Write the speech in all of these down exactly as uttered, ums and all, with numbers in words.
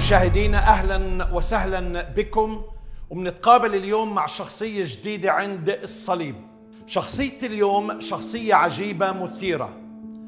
مشاهدينا أهلا وسهلا بكم، وبنتقابل اليوم مع شخصية جديدة عند الصليب. شخصية اليوم شخصية عجيبة مثيرة،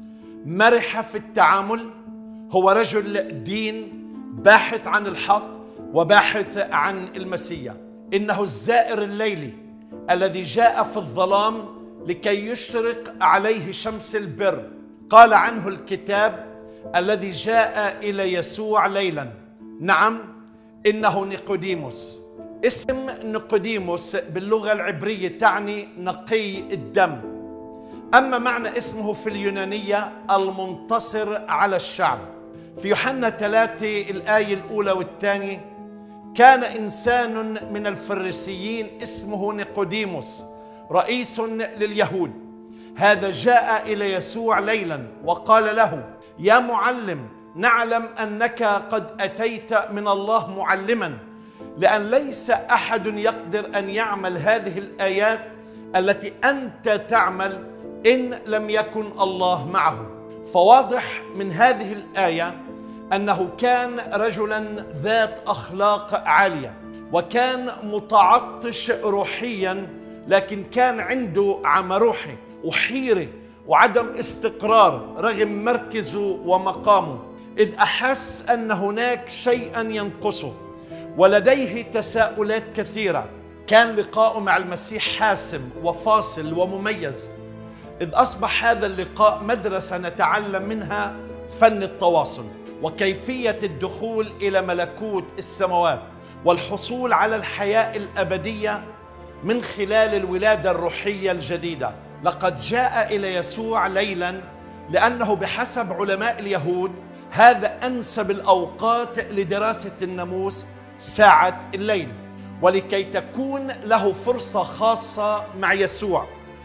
مرحة في التعامل، هو رجل دين باحث عن الحق وباحث عن المسيح. إنه الزائر الليلي الذي جاء في الظلام لكي يشرق عليه شمس البر. قال عنه الكتاب الذي جاء إلى يسوع ليلا، نعم إنه نيقوديموس. اسم نيقوديموس باللغة العبرية تعني نقي الدم، أما معنى اسمه في اليونانية المنتصر على الشعب. في يوحنا ثلاثة الآية الأولى والثانية: كان إنسان من الفريسيين اسمه نيقوديموس رئيس لليهود، هذا جاء إلى يسوع ليلا وقال له: يا معلم، نعلم أنك قد أتيت من الله معلما، لأن ليس أحد يقدر أن يعمل هذه الآيات التي أنت تعمل إن لم يكن الله معه. فواضح من هذه الآية أنه كان رجلا ذات أخلاق عالية، وكان متعطش روحيا، لكن كان عنده عمى روحي وحيرة وعدم استقرار رغم مركزه ومقامه، إذ أحس أن هناك شيئا ينقصه ولديه تساؤلات كثيرة. كان لقاؤه مع المسيح حاسم وفاصل ومميز، إذ أصبح هذا اللقاء مدرسة نتعلم منها فن التواصل وكيفية الدخول إلى ملكوت السماوات والحصول على الحياة الأبدية من خلال الولادة الروحية الجديدة. لقد جاء إلى يسوع ليلا لأنه بحسب علماء اليهود هذا أنسب الأوقات لدراسة الناموس، ساعة الليل، ولكي تكون له فرصة خاصة مع يسوع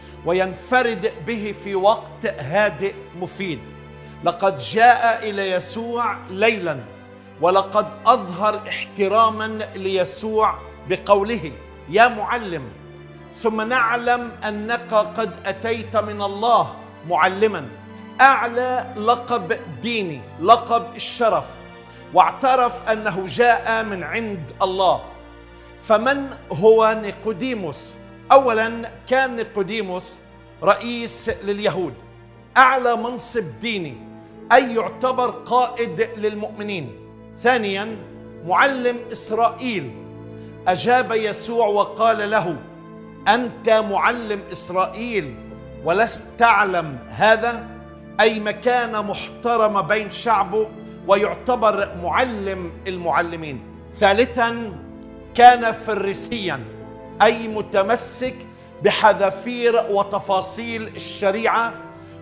وينفرد به في وقت هادئ مفيد. لقد جاء إلى يسوع ليلا، ولقد أظهر احتراما ليسوع بقوله: يا معلم، ثم نعلم أنك قد أتيت من الله معلما، أعلى لقب ديني، لقب الشرف، واعترف أنه جاء من عند الله. فمن هو نيقوديموس؟ أولا، كان نيقوديموس رئيس لليهود، أعلى منصب ديني، أي يعتبر قائد للمؤمنين. ثانيا، معلم إسرائيل. أجاب يسوع وقال له: أنت معلم إسرائيل ولست تعلم هذا؟ أي مكانة محترمة بين شعبه ويعتبر معلم المعلمين. ثالثا، كان فريسيا، أي متمسك بحذافير وتفاصيل الشريعة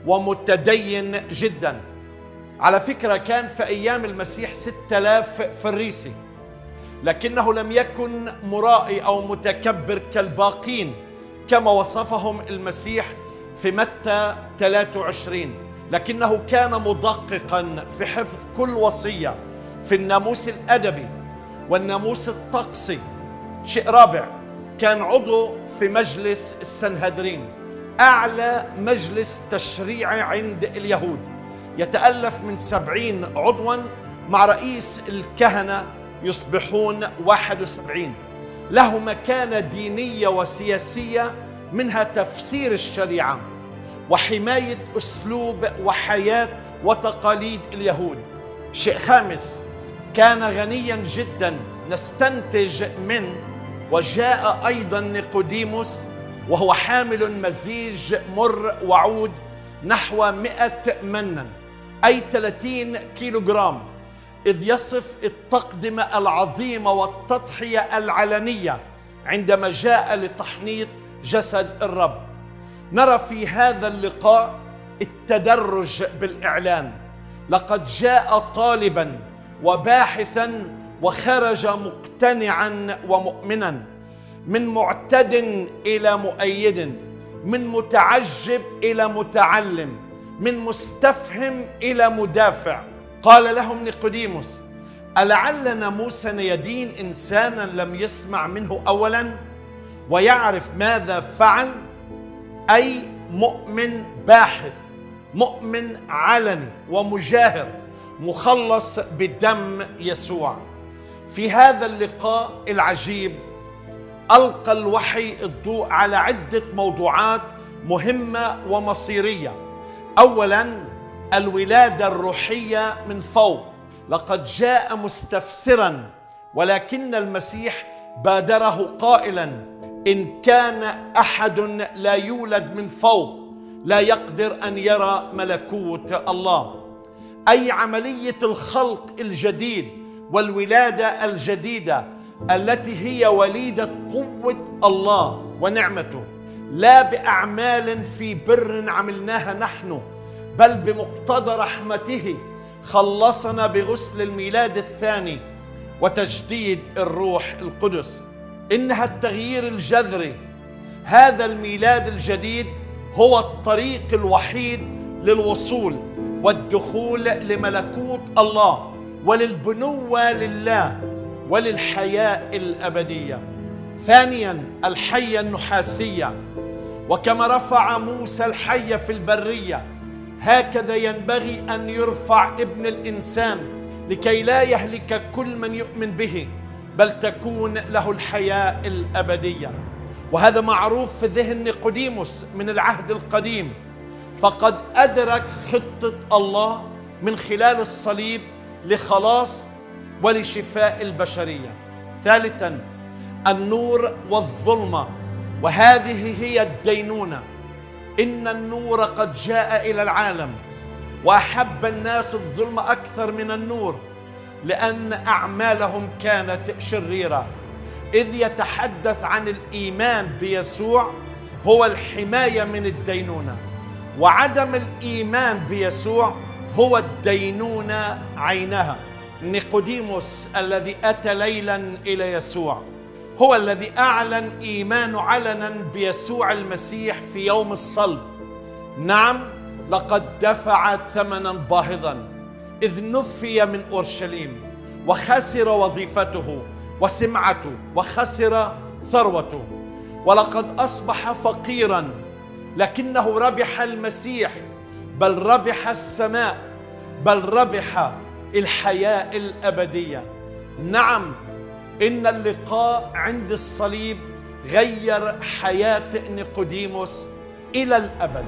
ومتدين جدا. على فكرة كان في أيام المسيح ستة آلاف فريسي، لكنه لم يكن مرائي أو متكبر كالباقين كما وصفهم المسيح في متى ثلاثة وعشرين، لكنه كان مدققا في حفظ كل وصية في الناموس الأدبي والناموس الطقسي. شيء رابع، كان عضو في مجلس السنهدرين، أعلى مجلس تشريعي عند اليهود، يتألف من سبعين عضوا، مع رئيس الكهنة يصبحون واحد وسبعين. له مكانة دينية وسياسية، منها تفسير الشريعة وحماية أسلوب وحياة وتقاليد اليهود. شيء خامس، كان غنيا جدا نستنتج من وجاء أيضا نيقوديموس وهو حامل مزيج مر وعود نحو مئة منا، أي ثلاثين كيلوغرام، إذ يصف التقدمة العظيمة والتضحية العلنية عندما جاء لتحنيط جسد الرب. نرى في هذا اللقاء التدرج بالإعلان. لقد جاء طالبا وباحثا وخرج مقتنعا ومؤمنا، من معتد إلى مؤيد، من متعجب إلى متعلم، من مستفهم إلى مدافع. قال لهم نيقوديموس: ألعل ناموسنا يدين إنسانا لم يسمع منه أولا ويعرف ماذا فعل؟ أي مؤمن باحث، مؤمن علني ومجاهر، مخلص بدم يسوع. في هذا اللقاء العجيب ألقى الوحي الضوء على عدة موضوعات مهمة ومصيرية. أولاً، الولادة الروحية من فوق. لقد جاء مستفسراً، ولكن المسيح بادره قائلاً: إن كان أحد لا يولد من فوق لا يقدر أن يرى ملكوت الله. أي عملية الخلق الجديد والولادة الجديدة التي هي وليدة قوة الله ونعمته، لا بأعمال في بر عملناها نحن، بل بمقتضى رحمته خلصنا بغسل الميلاد الثاني وتجديد الروح القدس. إنها التغيير الجذري. هذا الميلاد الجديد هو الطريق الوحيد للوصول والدخول لملكوت الله وللبنوة لله وللحياة الأبدية. ثانياً، الحية النحاسية. وكما رفع موسى الحية في البرية، هكذا ينبغي أن يرفع ابن الإنسان لكي لا يهلك كل من يؤمن به، بل تكون له الحياة الأبدية. وهذا معروف في ذهن نيقوديموس من العهد القديم، فقد أدرك خطة الله من خلال الصليب لخلاص ولشفاء البشرية. ثالثاً، النور والظلمة، وهذه هي الدينونة. إن النور قد جاء إلى العالم، وأحب الناس الظلم أكثر من النور، لأن أعمالهم كانت شريرة. إذ يتحدث عن الإيمان بيسوع هو الحماية من الدينونة، وعدم الإيمان بيسوع هو الدينونة عينها. نيقوديموس الذي أتى ليلا إلى يسوع هو الذي أعلن إيمانه علنا بيسوع المسيح في يوم الصلب. نعم، لقد دفع ثمنا باهظا، إذ نفي من أورشليم وخسر وظيفته وسمعته وخسر ثروته، ولقد أصبح فقيرا، لكنه ربح المسيح، بل ربح السماء، بل ربح الحياة الأبدية. نعم، إن اللقاء عند الصليب غير حياة نيقوديموس إلى الأبد.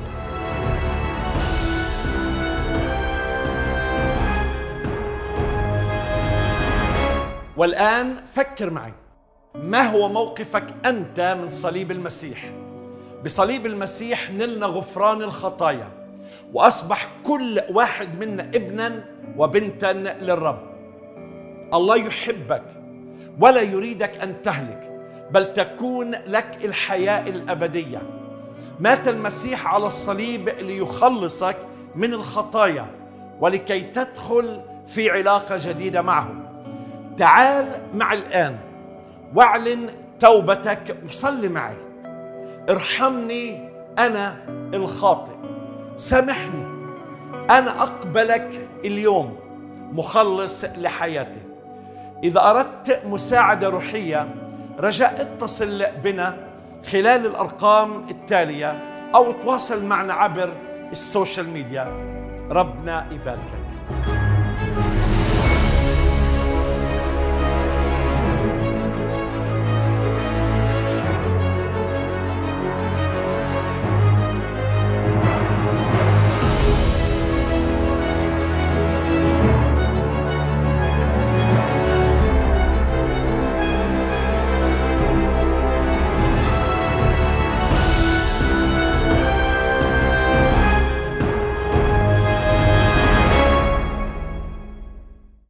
والآن فكر معي، ما هو موقفك أنت من صليب المسيح؟ بصليب المسيح نلنا غفران الخطايا، وأصبح كل واحد منا ابنا وبنتا للرب. الله يحبك ولا يريدك أن تهلك، بل تكون لك الحياة الأبدية. مات المسيح على الصليب ليخلصك من الخطايا ولكي تدخل في علاقة جديدة معه. تعال معي الآن واعلن توبتك وصلي معي: ارحمني أنا الخاطئ، سامحني، أنا أقبلك اليوم مخلص لحياتي. إذا أردت مساعدة روحية رجاء اتصل بنا خلال الأرقام التالية أو تواصل معنا عبر السوشيال ميديا. ربنا يباركك.